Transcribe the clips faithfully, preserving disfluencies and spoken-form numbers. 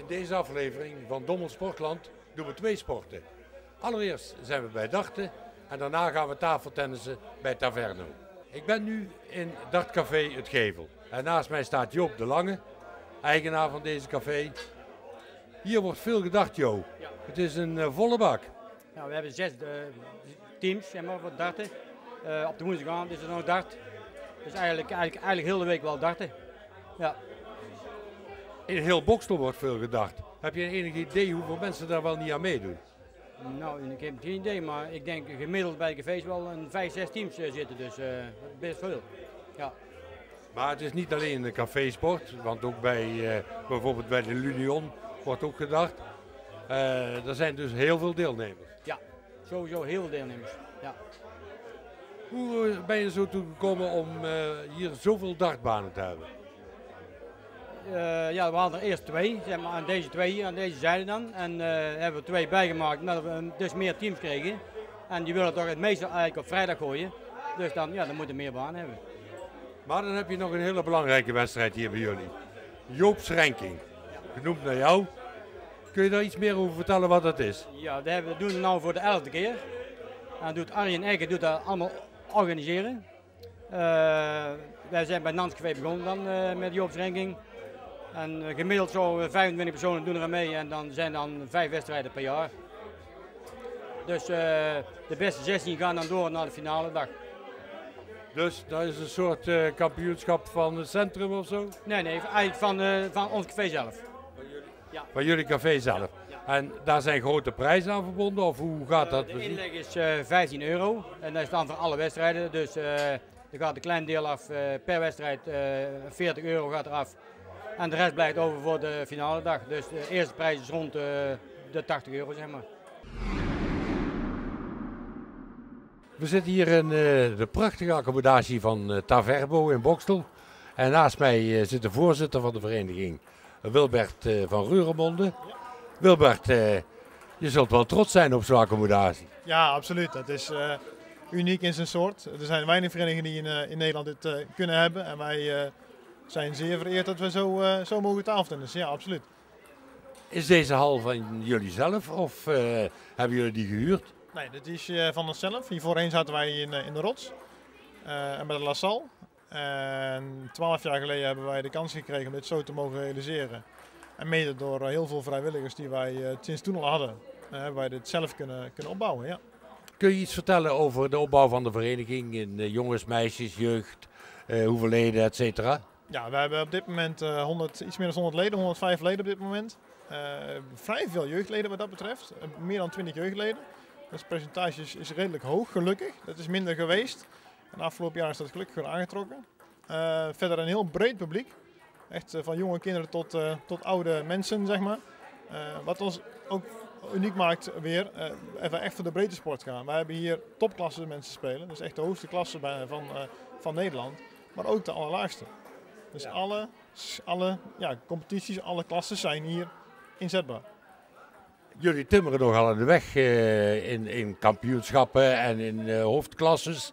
In deze aflevering van Dommel Sportland doen we twee sporten. Allereerst zijn we bij darten en daarna gaan we tafeltennissen bij Taverno. Ik ben nu in Dartcafé Het Gevel. En naast mij staat Joop de Lange, eigenaar van deze café. Hier wordt veel gedart, Jo. Ja. Het is een uh, volle bak. Nou, we hebben zes uh, teams zeg maar, voor darten. Uh, op de woensdagavond is er nog dart. Dus eigenlijk, eigenlijk, eigenlijk heel de week wel darten. Ja. In heel Bokstel wordt veel gedart. Heb je enig idee hoeveel mensen daar wel niet aan meedoen? Nou, ik heb geen idee, maar ik denk gemiddeld bij de cafés wel een vijf, zes teams uh, zitten, dus uh, best veel. Ja. Maar het is niet alleen de cafésport, want ook bij uh, bijvoorbeeld bij de L'Union wordt ook gedart. Uh, er zijn dus heel veel deelnemers. Ja, sowieso heel veel deelnemers. Ja. Hoe ben je zo toegekomen om uh, hier zoveel dartbanen te hebben? Uh, ja, we hadden er eerst twee, zeg maar, aan deze twee, aan deze zijde dan. En uh, hebben we twee bijgemaakt, omdat we dus meer teams kregen. En die willen toch het meeste eigenlijk op vrijdag gooien. Dus dan, ja, dan moeten we meer banen hebben. Maar dan heb je nog een hele belangrijke wedstrijd hier bij jullie. Joop's Ranking, genoemd naar jou. Kun je daar iets meer over vertellen wat dat is? Ja, we doen het nu voor de elfde keer. En doet Arjen Egger doet dat allemaal organiseren. Uh, wij zijn bij Nanscafé begonnen dan uh, met Joop's Ranking. En uh, gemiddeld zo vijfentwintig personen doen er aan mee en dan zijn dan vijf wedstrijden per jaar. Dus uh, de beste zestien gaan dan door naar de finale dag. Dus dat is een soort uh, kampioenschap van het centrum of zo? Nee, nee, eigenlijk van, uh, van ons café zelf. Van jullie, ja. van jullie café zelf? Ja, ja. En daar zijn grote prijzen aan verbonden of hoe gaat dat? Uh, de inleg is uh, vijftien euro en dat is dan voor alle wedstrijden. Dus uh, er gaat een klein deel af, uh, per wedstrijd uh, veertig euro gaat eraf. En de rest blijft over voor de finale dag. Dus de eerste prijs is rond uh, de tachtig euro, zeg maar. We zitten hier in uh, de prachtige accommodatie van uh, Taverno in Bokstel. En naast mij uh, zit de voorzitter van de vereniging, Wilbert uh, van Ruremonde. Ja. Wilbert, uh, je zult wel trots zijn op zo'n accommodatie. Ja, absoluut. Dat is uh, uniek in zijn soort. Er zijn weinig verenigingen die in, uh, in Nederland dit uh, kunnen hebben. En wij uh, zijn zeer vereerd dat we zo, uh, zo mogen tafeltennissen. Ja, absoluut. Is deze hal van jullie zelf of uh, hebben jullie die gehuurd? Nee, dit is uh, van onszelf. Hier voorheen zaten wij in, uh, in de Rots uh, en bij de La Salle. En twaalf jaar geleden hebben wij de kans gekregen om dit zo te mogen realiseren. En mede door uh, heel veel vrijwilligers die wij uh, sinds toen al hadden, uh, hebben wij dit zelf kunnen, kunnen opbouwen. Ja. Kun je iets vertellen over de opbouw van de vereniging in uh, jongens, meisjes, jeugd, uh, hoeveel leden, et cetera? Ja, we hebben op dit moment uh, honderd, iets meer dan honderd leden, honderdvijf leden op dit moment. Uh, vrij veel jeugdleden wat dat betreft, uh, meer dan twintig jeugdleden. Dus het percentage is, is redelijk hoog, gelukkig. Dat is minder geweest. En de afgelopen jaar is dat gelukkig weer aangetrokken. Uh, verder een heel breed publiek. Echt uh, van jonge kinderen tot, uh, tot oude mensen, zeg maar. Uh, wat ons ook uniek maakt weer, uh, even echt voor de breedte sport gaan. Wij hebben hier topklasse mensen spelen. Dus echt de hoogste klasse bij, van, uh, van Nederland. Maar ook de allerlaagste. Dus ja. alle, alle ja, competities, alle klassen zijn hier inzetbaar. Jullie timmeren nogal aan de weg uh, in, in kampioenschappen en in uh, hoofdklasses.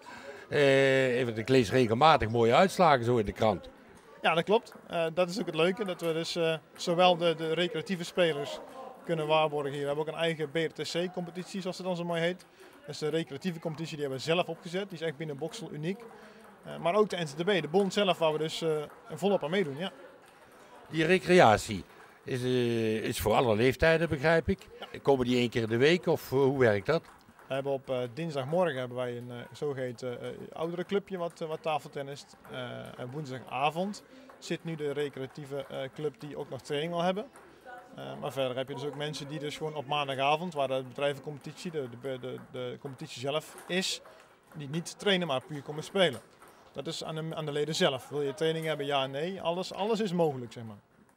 Uh, ik lees regelmatig mooie uitslagen zo in de krant. Ja, dat klopt. Uh, dat is ook het leuke, dat we dus uh, zowel de, de recreatieve spelers kunnen waarborgen hier. We hebben ook een eigen B R T C-competitie, zoals het dan zo mooi heet. Dat is de recreatieve competitie, die hebben we zelf opgezet. Die is echt binnen Bokstel uniek. Uh, maar ook de N C T B, de bond zelf, waar we dus uh, volop aan meedoen. Ja. Die recreatie is, uh, is voor alle leeftijden, begrijp ik. Ja. Komen die één keer in de week of uh, hoe werkt dat? We hebben op uh, dinsdagmorgen hebben wij een uh, zogeheten uh, oudere clubje wat, uh, wat tafeltennist. Uh, en woensdagavond zit nu de recreatieve uh, club die ook nog training wil hebben. Uh, maar verder heb je dus ook mensen die dus gewoon op maandagavond, waar de bedrijvencompetitie, de, de, de, de competitie zelf is, die niet trainen maar puur komen spelen. Dat is aan de, aan de leden zelf. Wil je training hebben? Ja en nee. Alles, alles is mogelijk, zeg maar.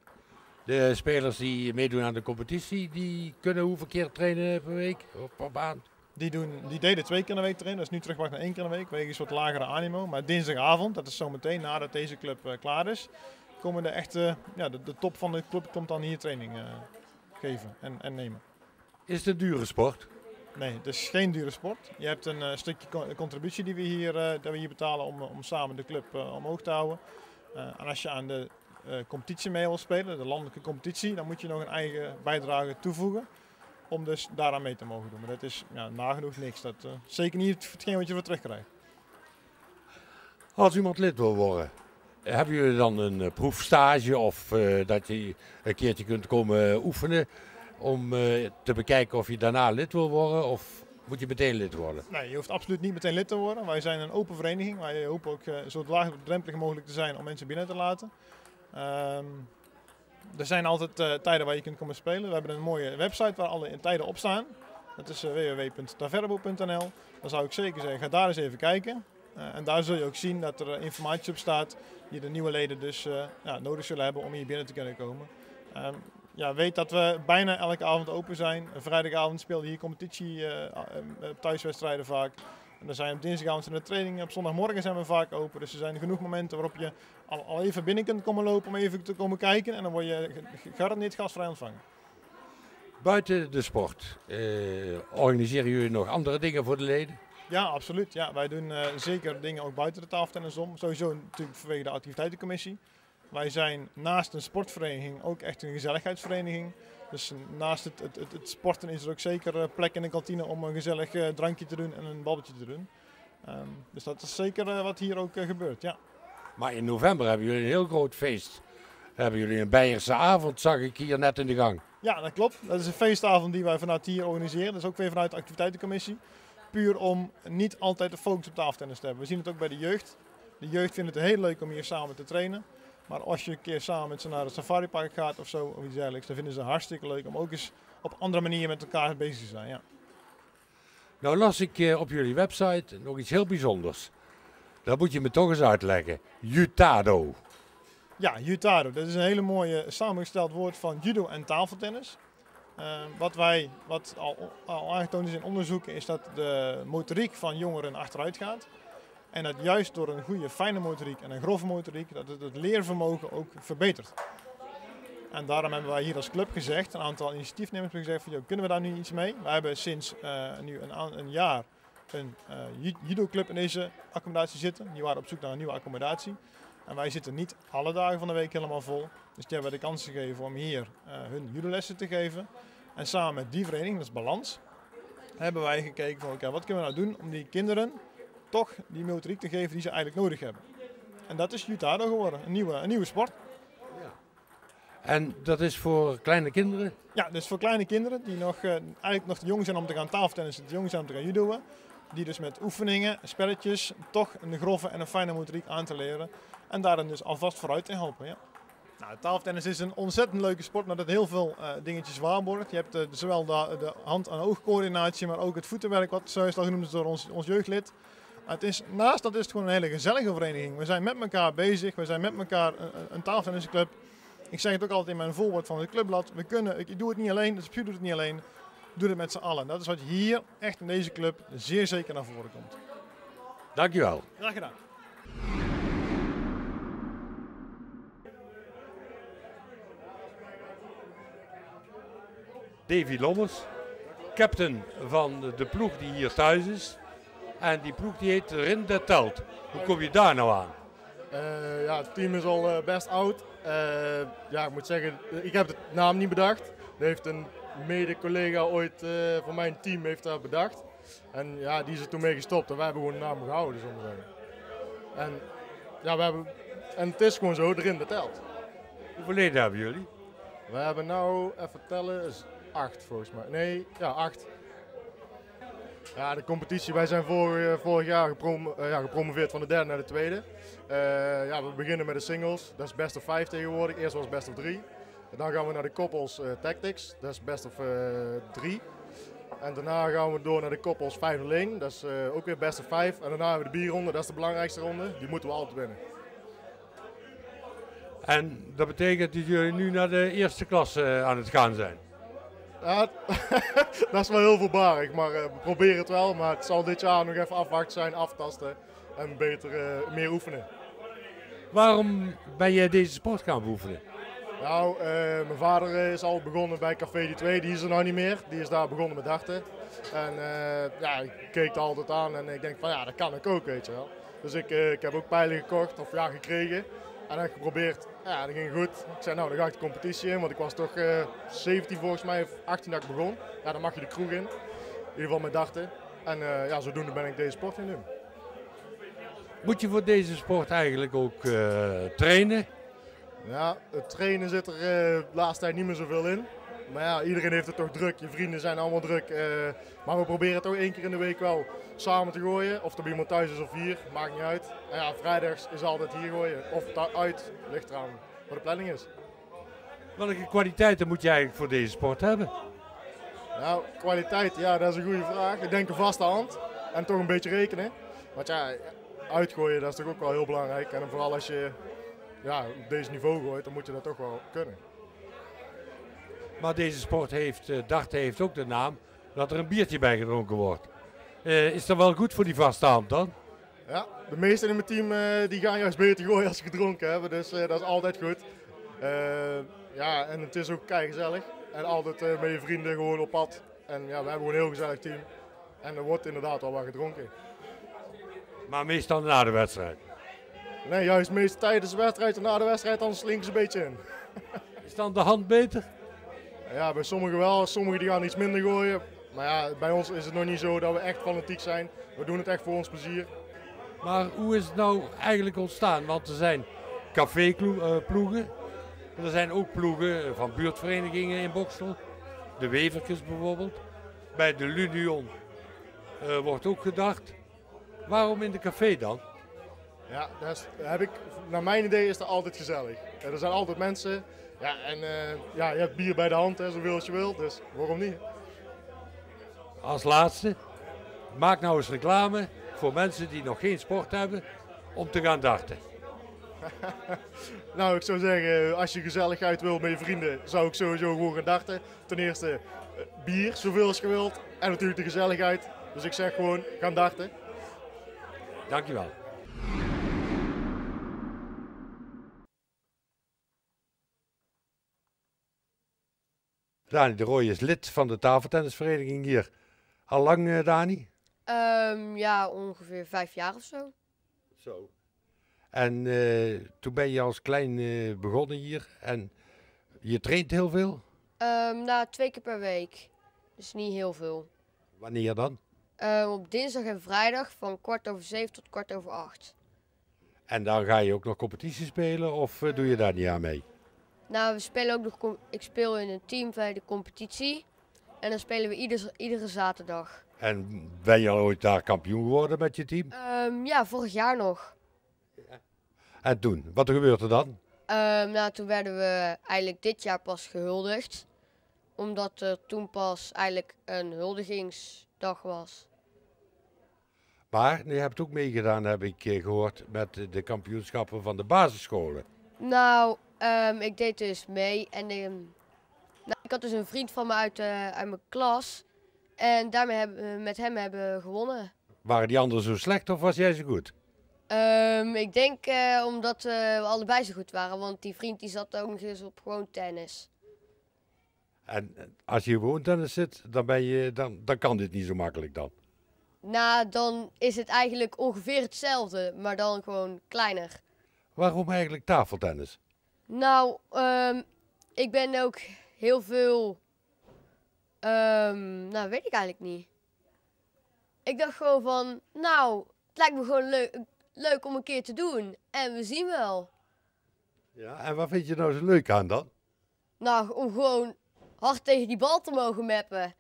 De spelers die meedoen aan de competitie, die kunnen hoeveel keer trainen per week of per maand? Die, doen, die deden twee keer in de week trainen, dat is nu teruggebracht naar één keer in de week, wegens wat lagere animo. Maar dinsdagavond, dat is zometeen nadat deze club uh, klaar is, komen de echte, ja, de, de top van de club komt dan hier training uh, geven en, en nemen. Is het een dure sport? Nee, het is geen dure sport. Je hebt een uh, stukje contributie die we hier, uh, dat we hier betalen om, om samen de club uh, omhoog te houden. Uh, en als je aan de uh, competitie mee wil spelen, de landelijke competitie, dan moet je nog een eigen bijdrage toevoegen om dus daaraan mee te mogen doen. Maar dat is ja, nagenoeg niks. Dat is uh, zeker niet hetgeen wat je ervoor terugkrijgt. Als iemand lid wil worden, hebben jullie dan een uh, proefstage of uh, dat je een keertje kunt komen oefenen om uh, te bekijken of je daarna lid wil worden of moet je meteen lid worden? Nee, je hoeft absoluut niet meteen lid te worden. Wij zijn een open vereniging. Wij hopen ook uh, zo laagdrempelig mogelijk te zijn om mensen binnen te laten. Um, er zijn altijd uh, tijden waar je kunt komen spelen. We hebben een mooie website waar alle tijden op staan. Dat is uh, w w w punt taverbo punt n l. Dan zou ik zeker zeggen, ga daar eens even kijken. Uh, en daar zul je ook zien dat er uh, informatie op staat die de nieuwe leden dus uh, ja, nodig zullen hebben om hier binnen te kunnen komen. Um, ja, weet dat we bijna elke avond open zijn. Vrijdagavond speel je hier competitie, uh, uh, thuiswedstrijden vaak. En dan zijn op dinsdagavond zijn de trainingen, op zondagmorgen zijn we vaak open. Dus er zijn genoeg momenten waarop je al, al even binnen kunt komen lopen om even te komen kijken. En dan word je gegarandeerd gastvrij ontvangen. Buiten de sport, uh, organiseren jullie nog andere dingen voor de leden? Ja, absoluut. Ja, wij doen uh, zeker dingen ook buiten de tafeltennis om. Sowieso natuurlijk vanwege de activiteitencommissie. Wij zijn naast een sportvereniging ook echt een gezelligheidsvereniging. Dus naast het, het, het sporten is er ook zeker plek in de kantine om een gezellig uh, drankje te doen en een babbeltje te doen. Um, dus dat is zeker uh, wat hier ook uh, gebeurt, ja. Maar in november hebben jullie een heel groot feest. Hebben jullie een Beierse avond, zag ik hier net in de gang. Ja, dat klopt. Dat is een feestavond die wij vanuit hier organiseren. Dat is ook weer vanuit de activiteitencommissie. Puur om niet altijd de focus op tafeltennis te hebben. We zien het ook bij de jeugd. De jeugd vindt het heel leuk om hier samen te trainen. Maar als je een keer samen met ze naar het safaripark gaat of zo, of iets dergelijks, dan vinden ze het hartstikke leuk om ook eens op andere manieren met elkaar bezig te zijn. Ja. Nou las ik uh, op jullie website nog iets heel bijzonders. Dat moet je me toch eens uitleggen. Jutado. Ja, Jutado. Dat is een hele mooie samengesteld woord van judo en tafeltennis. Uh, wat, wij, wat al, al aangetoond is in onderzoeken is dat de motoriek van jongeren achteruit gaat. En dat juist door een goede fijne motoriek en een grove motoriek, dat het het leervermogen ook verbetert. En daarom hebben wij hier als club gezegd, een aantal initiatiefnemers hebben gezegd, van, joh, kunnen we daar nu iets mee? We hebben sinds uh, nu een, een jaar een uh, judo-club in deze accommodatie zitten. Die waren op zoek naar een nieuwe accommodatie. En wij zitten niet alle dagen van de week helemaal vol. Dus die hebben we de kans gegeven om hier uh, hun judolessen te geven. En samen met die vereniging, dat is Balans, hebben wij gekeken van, okay, wat kunnen we nou doen om die kinderen toch die motoriek te geven die ze eigenlijk nodig hebben. En dat is Jutado geworden, een nieuwe, een nieuwe sport. Ja. En dat is voor kleine kinderen? Ja, dus voor kleine kinderen die nog, uh, eigenlijk nog te jong zijn om te gaan tafeltennissen, te jong zijn om te gaan judoën. Die dus met oefeningen, spelletjes, toch een grove en een fijne motoriek aan te leren. En daarin dus alvast vooruit te helpen. Ja. Nou, tafeltennis is een ontzettend leuke sport, maar dat heel veel uh, dingetjes waarborgt. Je hebt uh, zowel de, de hand-aan-oogcoördinatie, maar ook het voetenwerk, wat zoals al genoemd is door ons, ons jeugdlid. Het is, naast dat is het gewoon een hele gezellige vereniging. We zijn met elkaar bezig, we zijn met elkaar een, een tafeltennisclub. Ik zeg het ook altijd in mijn voorwoord van het clubblad. We kunnen, ik doe het niet alleen, dus Piu doet het niet alleen. Doe het met z'n allen. Dat is wat hier echt in deze club zeer zeker naar voren komt. Dankjewel. Graag gedaan. Davy Lommers, captain van de ploeg die hier thuis is. En die ploeg die heet Rin de Telt. Hoe kom je daar nou aan? Uh, ja, het team is al uh, best oud. Uh, ja, ik moet zeggen, ik heb de naam niet bedacht. Dat heeft een mede-collega ooit uh, van mijn team heeft dat bedacht. En ja, die is er toen mee gestopt en wij hebben gewoon de naam gehouden, zullen we zeggen. En, ja, we hebben, en het is gewoon zo, Rin de Telt. Hoeveel leden hebben jullie? We hebben nou, even tellen, is acht volgens mij. Nee, ja, acht. Ja, de competitie, wij zijn vorig, vorig jaar geprom, uh, ja, gepromoveerd van de derde naar de tweede. Uh, ja, we beginnen met de singles, dat is best of vijf tegenwoordig. Eerst was het best of drie. En dan gaan we naar de koppels uh, tactics, dat is best of uh, drie. En daarna gaan we door naar de koppels vijf nul één, dat is uh, ook weer best of vijf. En daarna hebben we de bierronde, dat is de belangrijkste ronde, die moeten we altijd winnen. En dat betekent dat jullie nu naar de eerste klasse uh, aan het gaan zijn? Ja, dat is wel heel voorbarig, maar uh, we proberen het wel. Maar het zal dit jaar nog even afwachten zijn, aftasten en beter uh, meer oefenen. Waarom ben jij deze sport gaan beoefenen? Nou, uh, mijn vader is al begonnen bij Café die twee, die is er nou niet meer. Die is daar begonnen met darten. En uh, ja, ik keek er altijd aan en ik denk van ja, dat kan ik ook, weet je wel. Dus ik, uh, ik heb ook pijlen gekocht, of ja, gekregen. En dat geprobeerd, ja, dat ging goed. Ik zei nou, dan ga ik de competitie in, want ik was toch uh, zeventien volgens mij, of achttien dat ik begon. Ja, dan mag je de kroeg in. In ieder geval met darten. En uh, ja, zodoende ben ik deze sport gaan doen. Moet je voor deze sport eigenlijk ook uh, trainen? Ja, het trainen zit er uh, de laatste tijd niet meer zoveel in. Maar ja, iedereen heeft het toch druk. Je vrienden zijn allemaal druk. Uh, maar we proberen toch één keer in de week wel samen te gooien. Of er bij iemand thuis is of hier, maakt niet uit. En ja, vrijdags is altijd hier gooien. Of uit, ligt eraan wat de planning is. Welke kwaliteiten moet je eigenlijk voor deze sport hebben? Nou, kwaliteit, ja, dat is een goede vraag. Ik denk een vaste hand en toch een beetje rekenen. Want ja, uitgooien, dat is toch ook wel heel belangrijk. En vooral als je ja, op deze niveau gooit, dan moet je dat toch wel kunnen. Maar deze sport heeft, uh, darten heeft ook de naam dat er een biertje bij gedronken wordt. Uh, is dat wel goed voor die vaste hand dan? Ja, de meesten in mijn team uh, die gaan juist beter gooien als ze gedronken hebben, dus uh, dat is altijd goed. Uh, ja, en het is ook keigezellig. En altijd uh, met je vrienden gewoon op pad. En ja, we hebben gewoon een heel gezellig team. En er wordt inderdaad al wat gedronken. Maar meestal na de wedstrijd? Nee, juist meestal tijdens de wedstrijd en na de wedstrijd, anders slinken ze een beetje in. Is dan de hand beter? Ja, bij sommigen wel. Sommigen die gaan iets minder gooien. Maar ja, bij ons is het nog niet zo dat we echt fanatiek zijn. We doen het echt voor ons plezier. Maar hoe is het nou eigenlijk ontstaan? Want er zijn caféploegen. Er zijn ook ploegen van buurtverenigingen in Boxtel. De Weverkes bijvoorbeeld. Bij de L'Union uh, wordt ook gedacht. Waarom in de café dan? Ja, dat is, heb ik, naar mijn idee is dat altijd gezellig. Er zijn altijd mensen. Ja, en uh, ja, je hebt bier bij de hand, hè, zoveel als je wilt. Dus waarom niet? Als laatste, maak nou eens reclame voor mensen die nog geen sport hebben om te gaan darten. Nou, ik zou zeggen, als je gezelligheid wil met je vrienden, zou ik sowieso gewoon gaan darten. Ten eerste bier, zoveel als je wilt. En natuurlijk de gezelligheid. Dus ik zeg gewoon, gaan darten. Dankjewel. Dani de Rooij is lid van de tafeltennisvereniging hier. Al lang, uh, Dani? Um, ja, ongeveer vijf jaar of zo. Zo. En uh, toen ben je als klein uh, begonnen hier en je traint heel veel? Um, nou, twee keer per week. Dus niet heel veel. Wanneer dan? Um, op dinsdag en vrijdag van kwart over zeven tot kwart over acht. En dan ga je ook nog competitie spelen of uh, doe je daar niet aan mee? Nou, we spelen ook nog. Ik speel in een team bij de competitie. En dan spelen we ieder, iedere zaterdag. En ben je al ooit daar kampioen geworden met je team? Um, ja, vorig jaar nog. Ja. En toen? Wat gebeurde er dan? Um, nou, toen werden we eigenlijk dit jaar pas gehuldigd. Omdat er toen pas eigenlijk een huldigingsdag was. Maar je hebt ook meegedaan, heb ik gehoord, met de kampioenschappen van de basisscholen. Nou, um, ik deed dus mee. En um, nou, ik had dus een vriend van me uit, uh, uit mijn klas. En daarmee hebben, met hem hebben we gewonnen. Waren die anderen zo slecht of was jij zo goed? Um, ik denk uh, omdat uh, we allebei zo goed waren. Want die vriend die zat ook nog eens op gewoon tennis. En als je gewoon tennis zit, dan, ben je, dan, dan kan dit niet zo makkelijk dan? Nou, dan is het eigenlijk ongeveer hetzelfde, maar dan gewoon kleiner. Waarom eigenlijk tafeltennis? Nou, um, ik ben ook heel veel... Um, nou, weet ik eigenlijk niet. Ik dacht gewoon van, nou, het lijkt me gewoon leuk, leuk om een keer te doen. En we zien wel. Ja, en wat vind je nou zo leuk aan dan? Nou, om gewoon hard tegen die bal te mogen mappen.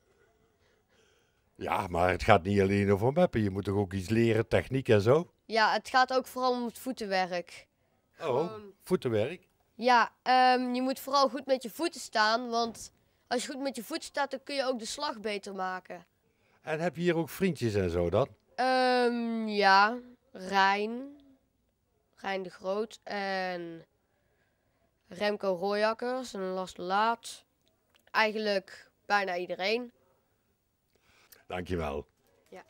Ja, maar het gaat niet alleen over mappen. Je moet toch ook iets leren, techniek en zo? Ja, het gaat ook vooral om het voetenwerk. Oh, Gewoon... voetenwerk? Ja, um, je moet vooral goed met je voeten staan, want als je goed met je voeten staat, dan kun je ook de slag beter maken. En heb je hier ook vriendjes en zo dan? Um, ja, Rijn, Rijn de Groot en Remco Rooijakkers en Lars de Laat. Eigenlijk bijna iedereen. Dankjewel. Ja.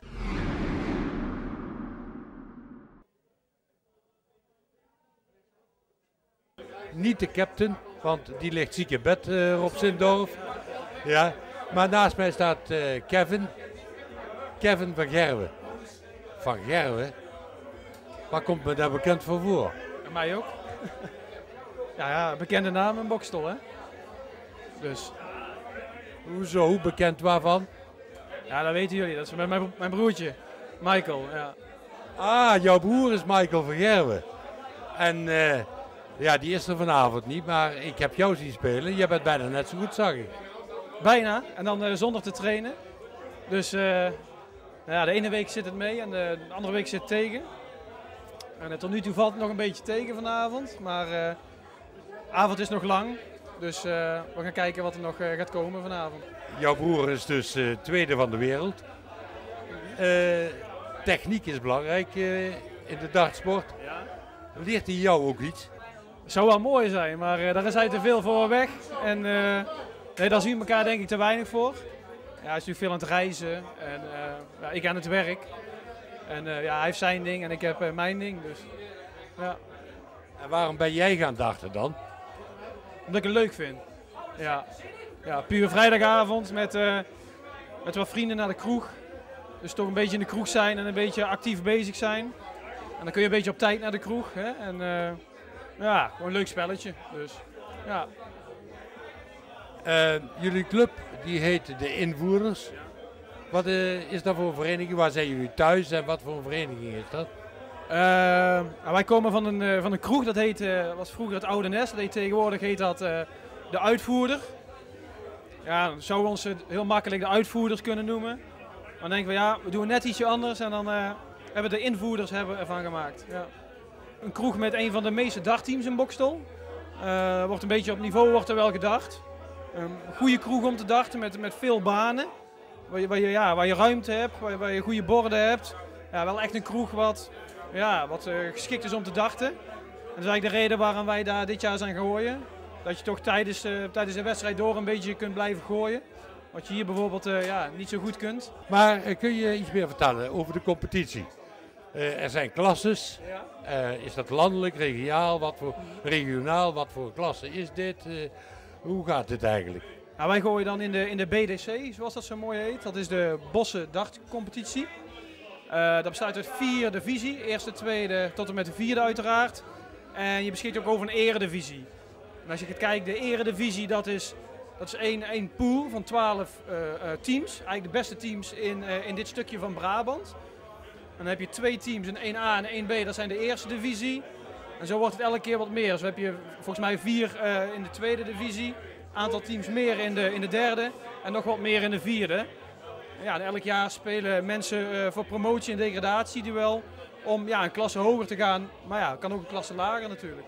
Niet de captain, want die ligt ziek in bed uh, op Sint-Dorf. Ja, maar naast mij staat uh, Kevin. Kevin van Gerwen. Van Gerwen? Waar komt me daar bekend voor voor? En mij ook. ja, ja, bekende naam in Bokstel, hè. Dus. Hoezo? Bekend waarvan? Ja, dat weten jullie. Dat is met mijn, mijn broertje, Michael. Ja. Ah, jouw broer is Michael van Gerwen. En uh, ja, die is er vanavond niet, maar ik heb jou zien spelen. Je bent bijna net zo goed, zag ik. Bijna. En dan uh, zonder te trainen. Dus uh, nou ja, de ene week zit het mee en de, de andere week zit het tegen. En uh, tot nu toe valt het nog een beetje tegen vanavond. Maar uh, de avond is nog lang. Dus uh, we gaan kijken wat er nog uh, gaat komen vanavond. Jouw broer is dus uh, tweede van de wereld. Uh, techniek is belangrijk uh, in de dartsport. Ja. Leert hij jou ook iets? Het zou wel mooi zijn, maar uh, daar is hij te veel voor weg. En uh, nee, daar zien we elkaar denk ik te weinig voor. Ja, hij is natuurlijk veel aan het reizen en uh, ja, ik aan het werk. En uh, ja, hij heeft zijn ding en ik heb uh, mijn ding. Dus, ja. En waarom ben jij gaan darten dan? Omdat ik het leuk vind. Ja, ja puur vrijdagavond met, uh, met wat vrienden naar de kroeg. Dus toch een beetje in de kroeg zijn en een beetje actief bezig zijn. En dan kun je een beetje op tijd naar de kroeg. Hè? En uh, ja, gewoon een leuk spelletje. Dus, ja. Uh, jullie club die heet de Invoerders. Wat uh, is dat voor een vereniging? Waar zijn jullie thuis en wat voor een vereniging is dat? Uh, nou, wij komen van een, uh, van een kroeg, dat heet, uh, was vroeger het Oude Nest. Dat heet, tegenwoordig heet dat uh, de Uitvoerder. Ja, dan zouden we ons uh, heel makkelijk de Uitvoerders kunnen noemen. Maar dan denken we, ja, we doen net ietsje anders en dan uh, hebben we de Invoerders hebben we ervan gemaakt. Ja. Een kroeg met een van de meeste dartteams in Bokstel. Uh, wordt een beetje op niveau wordt er wel gedacht. Een goede kroeg om te darten met, met veel banen. Waar je, waar, je, ja, waar je ruimte hebt, waar je, waar je goede borden hebt. Ja, wel echt een kroeg wat, ja, wat uh, geschikt is om te darten. En dat is eigenlijk de reden waarom wij daar dit jaar zijn gooien. Dat je toch tijdens, uh, tijdens de wedstrijd door een beetje kunt blijven gooien. Wat je hier bijvoorbeeld uh, ja, niet zo goed kunt. Maar uh, kun je iets meer vertellen over de competitie? Uh, er zijn klasses. Ja. Uh, is dat landelijk, regionaal, wat voor, regionaal? Wat voor klasse is dit? Uh, hoe gaat dit eigenlijk? Nou, wij gooien dan in de, in de B D C, zoals dat zo mooi heet. Dat is de Bossen dartcompetitie. Uh, dat bestaat uit vier divisie. Eerste, tweede tot en met de vierde uiteraard. En je beschikt ook over een eredivisie. En als je gaat kijken, de eredivisie dat is, dat is één, één pool van twaalf uh, uh, teams. Eigenlijk de beste teams in, uh, in dit stukje van Brabant. En dan heb je twee teams, een één A en één B, dat zijn de eerste divisie. En zo wordt het elke keer wat meer. Dus heb je volgens mij vier uh, in de tweede divisie. Aantal teams meer in de, in de derde en nog wat meer in de vierde. Ja, en elk jaar spelen mensen uh, voor promotie en degradatieduel om ja, een klasse hoger te gaan. Maar ja, kan ook een klasse lager natuurlijk.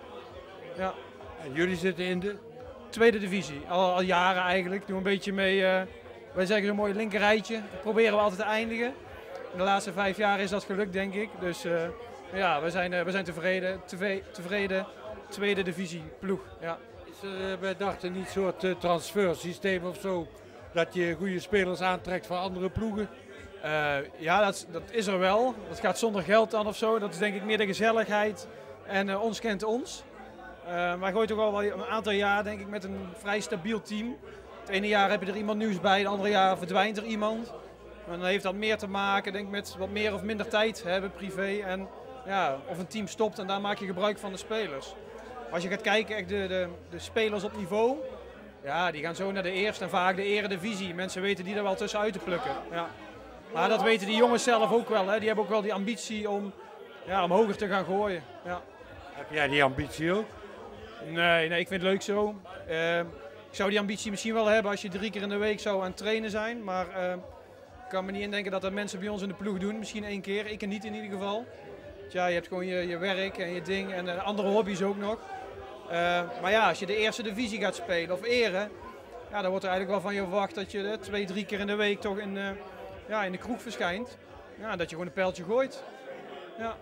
Ja. En jullie zitten in de? Tweede divisie, al, al jaren eigenlijk. Doen een beetje mee, uh, wij zeggen zo'n mooi linkerrijtje. Dat proberen we altijd te eindigen. In de laatste vijf jaar is dat gelukt, denk ik. Dus uh, ja, we zijn, uh, we zijn tevreden. Teve- tevreden. Tweede divisie ploeg. Ja. Is er uh, bij darten niet een soort uh, transfersysteem of zo? Dat je goede spelers aantrekt van andere ploegen? Uh, ja, dat, dat is er wel. Dat gaat zonder geld dan of zo. Dat is denk ik meer de gezelligheid. En uh, ons kent ons. Uh, wij gooien toch al wel een aantal jaar denk ik met een vrij stabiel team. Het ene jaar heb je er iemand nieuws bij, het andere jaar verdwijnt er iemand. Maar dan heeft dat meer te maken denk ik, met wat meer of minder tijd hebben privé. En ja, of een team stopt en daar maak je gebruik van de spelers. Als je gaat kijken, echt de, de, de spelers op niveau, ja, die gaan zo naar de eerste en vaak de eredivisie. Mensen weten die er wel tussenuit te plukken. Ja. Maar dat weten die jongens zelf ook wel. Hè. Die hebben ook wel die ambitie om, ja, om hoger te gaan gooien. Ja. Heb jij die ambitie ook? Nee, nee, ik vind het leuk zo. Uh, ik zou die ambitie misschien wel hebben als je drie keer in de week zou aan het trainen zijn. Maar uh, ik kan me niet indenken dat dat mensen bij ons in de ploeg doen. Misschien één keer, ik niet in ieder geval. Ja, je hebt gewoon je, je werk en je ding en uh, andere hobby's ook nog. Uh, maar ja, als je de eerste divisie gaat spelen of eren, ja, dan wordt er eigenlijk wel van je verwacht dat je uh, twee, drie keer in de week toch in, uh, ja, in de kroeg verschijnt. Ja, dat je gewoon een pijltje gooit. Ja.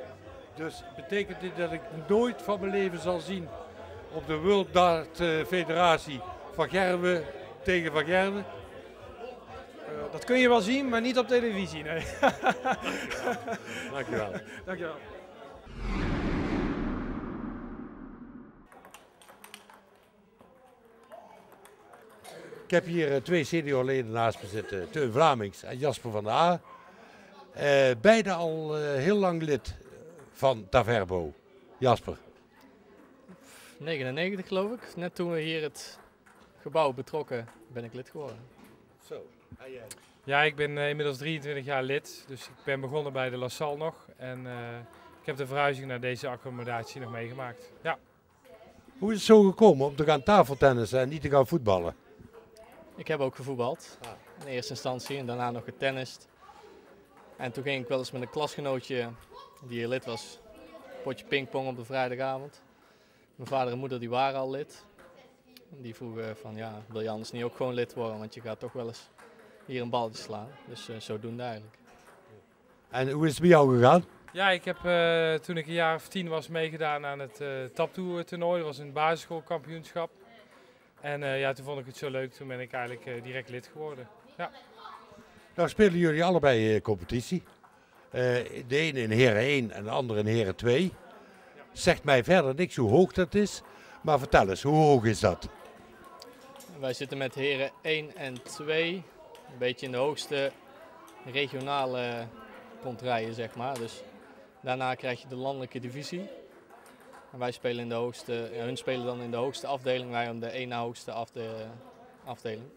Dus betekent dit dat ik nooit van mijn leven zal zien op de World Dart uh, Federatie Van Gerwen tegen Van Gerwen? Uh, dat kun je wel zien, maar niet op televisie, nee. Dankjewel. Dankjewel. Ik heb hier uh, twee seniorleden naast me zitten, Teun Vlamings en Jasper van der A. Uh, beide al uh, heel lang lid van Taverbo. Jasper. negenennegentig geloof ik. Net toen we hier het gebouw betrokken ben ik lid geworden. Zo, en jij? Ja, ik ben uh, inmiddels drieëntwintig jaar lid, dus ik ben begonnen bij de La Salle nog. En uh, ik heb de verhuizing naar deze accommodatie nog meegemaakt. Ja. Hoe is het zo gekomen om te gaan tafeltennissen en niet te gaan voetballen? Ik heb ook gevoetbald. In eerste instantie en daarna nog getennist. En toen ging ik wel eens met een klasgenootje die hier lid was, potje pingpong op de vrijdagavond. Mijn vader en moeder die waren al lid. Die vroegen van ja, wil je anders niet ook gewoon lid worden, want je gaat toch wel eens hier een balletje slaan. Dus uh, zodoende eigenlijk. En hoe is het bij jou gegaan? Ja, ik heb uh, toen ik een jaar of tien was meegedaan aan het uh, Taptoe toernooi. Dat was een basisschoolkampioenschap. En uh, ja, toen vond ik het zo leuk, toen ben ik eigenlijk uh, direct lid geworden. Ja. Nou spelen jullie allebei uh, competitie. Uh, de ene in heren één en de andere in heren twee. Zegt mij verder niks hoe hoog dat is, maar vertel eens, hoe hoog is dat? Wij zitten met heren één en twee, een beetje in de hoogste regionale kontrijen, zeg maar. Dus daarna krijg je de landelijke divisie. En wij spelen in de hoogste, ja, hun spelen dan in de hoogste afdeling, wij in de één na hoogste afde, afdeling.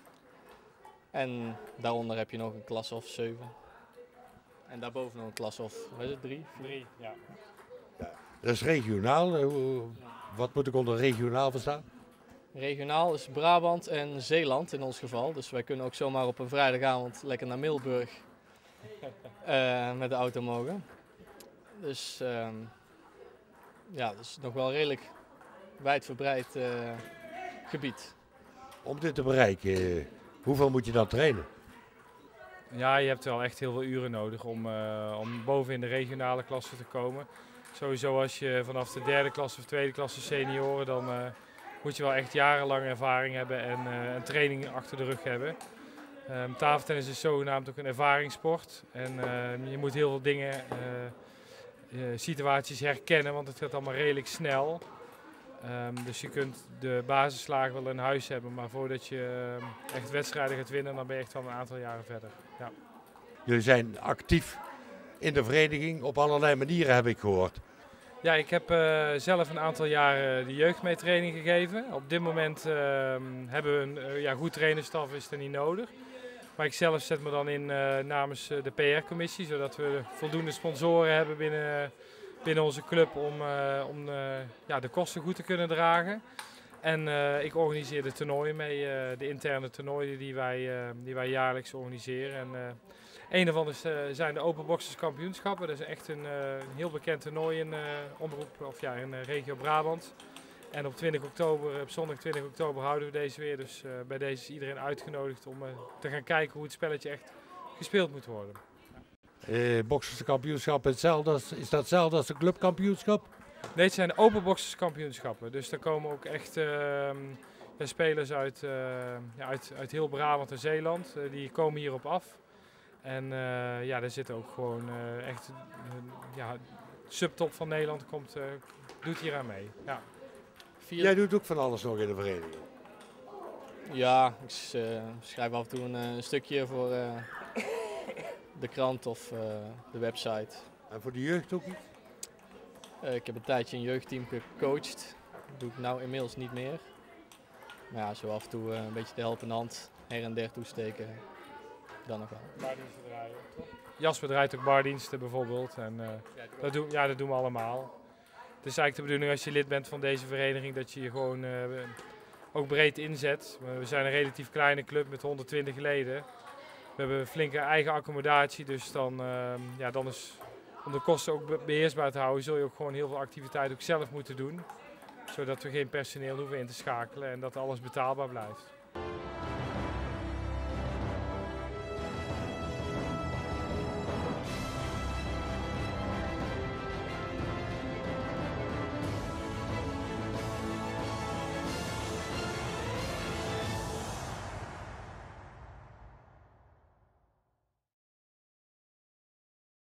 En daaronder heb je nog een klasse of zeven. En daarboven nog een klasse of, wat is het, drie? Drie, ja. Dat is regionaal. Wat moet ik onder regionaal verstaan? Regionaal is Brabant en Zeeland in ons geval. Dus wij kunnen ook zomaar op een vrijdagavond lekker naar Middelburg uh, met de auto mogen. Dus um, ja, dat is nog wel een redelijk wijdverbreid uh, gebied. Om dit te bereiken, hoeveel moet je dan trainen? Ja, je hebt wel echt heel veel uren nodig om, uh, om boven in de regionale klasse te komen. Sowieso als je vanaf de derde klasse of tweede klasse senioren, dan uh, moet je wel echt jarenlang ervaring hebben en uh, een training achter de rug hebben. Um, tafeltennis is zogenaamd ook een ervaringssport en uh, je moet heel veel dingen, uh, uh, situaties herkennen, want het gaat allemaal redelijk snel. Um, dus je kunt de basisslagen wel in huis hebben, maar voordat je uh, echt wedstrijden gaat winnen, dan ben je echt wel een aantal jaren verder. Ja. Jullie zijn actief in de vereniging op allerlei manieren, heb ik gehoord. Ja, ik heb uh, zelf een aantal jaren de jeugdmeetraining gegeven. Op dit moment uh, hebben we een uh, ja, goed trainerstaf, is er niet nodig. Maar ik zelf zet me dan in uh, namens uh, de P R-commissie, zodat we voldoende sponsoren hebben binnen, binnen onze club om, uh, om uh, ja, de kosten goed te kunnen dragen. En uh, ik organiseer de toernooien mee, uh, de interne toernooien die wij, uh, die wij jaarlijks organiseren. En, uh, een daarvan is, uh, zijn de Open Boxers Kampioenschappen. Dat is echt een, uh, een heel bekend toernooi in, uh, omroep, of ja, in uh, regio Brabant. En op twintig oktober, op zondag twintig oktober houden we deze weer. Dus uh, bij deze is iedereen uitgenodigd om uh, te gaan kijken hoe het spelletje echt gespeeld moet worden. Uh, Boxers Kampioenschap hetzelfde, is dat hetzelfde als de clubkampioenschap? Nee, het zijn de Open Boxers Kampioenschappen. Dus daar komen ook echt uh, ja, spelers uit, uh, ja, uit, uit heel Brabant en Zeeland. Uh, die komen hierop af. En uh, ja, daar zitten ook gewoon uh, echt uh, ja, subtop van Nederland komt, uh, doet hier aan mee. Ja. Vier... Jij doet ook van alles nog in de vereniging? Ja, ik uh, schrijf af en toe een, een stukje voor uh, de krant of uh, de website. En voor de jeugd ook iets? Uh, ik heb een tijdje een jeugdteam gecoacht. Dat doe ik nou inmiddels niet meer. Maar ja, zo af en toe uh, een beetje de helpende hand her en der toesteken. Dan nog wel. Bardiensten draaien, toch? Jasper draait ook bardiensten bijvoorbeeld. En, uh, ja, dat doen, ja, dat doen we allemaal. Het is eigenlijk de bedoeling als je lid bent van deze vereniging dat je je gewoon uh, ook breed inzet. We zijn een relatief kleine club met honderdtwintig leden. We hebben een flinke eigen accommodatie, dus dan, uh, ja, dan is om de kosten ook beheersbaar te houden, zul je ook gewoon heel veel activiteiten ook zelf moeten doen. Zodat we geen personeel hoeven in te schakelen en dat alles betaalbaar blijft.